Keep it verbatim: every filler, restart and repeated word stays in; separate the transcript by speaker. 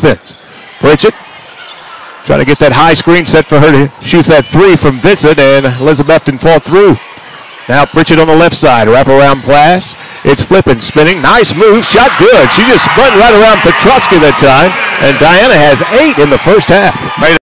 Speaker 1: offense. Pritchett trying to get that high screen set for her to shoot that three from Vincent, and Elizabeth didn't fall through. Now Pritchett on the left side, wraparound pass. It's flipping, spinning, nice move, shot good. She just spun right around Petruska that time, and Diana has eight in the first half. Made